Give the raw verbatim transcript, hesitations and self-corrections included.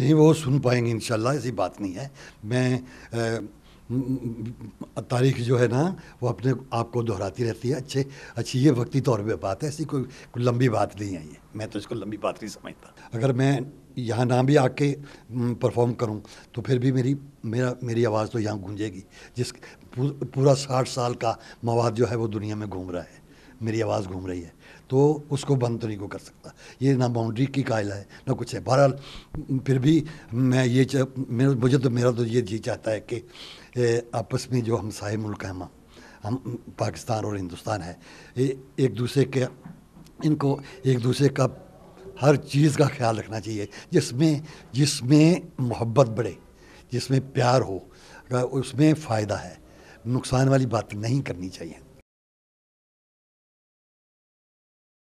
नहीं वो सुन पाएंगे इंशाल्लाह, ऐसी बात नहीं है। मैं आ, तारीख जो है ना वो अपने आप को दोहराती रहती है। अच्छे अच्छी ये वक्ती तौर पे बात है, ऐसी कोई, कोई लंबी बात नहीं है ये। मैं तो इसको लंबी बात नहीं समझता। अगर मैं यहाँ ना भी आके परफॉर्म करूँ तो फिर भी मेरी मेरा मेरी आवाज़ तो यहाँ गूंजेगी। जिस पूरा साठ साल का मवाद जो है वो दुनिया में घूम रहा है, मेरी आवाज़ घूम रही है, तो उसको बंद तो नहीं को कर सकता। ये ना बाउंड्री की कायल है ना कुछ है। बहरहाल फिर भी मैं ये मेरा मुझे तो मेरा तो ये जी चाहता है कि आपस में जो हमसाए मुल्क हैं, हम पाकिस्तान और हिंदुस्तान है, एक दूसरे के इनको एक दूसरे का हर चीज़ का ख्याल रखना चाहिए, जिसमें जिसमें मोहब्बत बढ़े, जिसमें प्यार हो, उसमें फ़ायदा है। नुकसान वाली बात नहीं करनी चाहिए।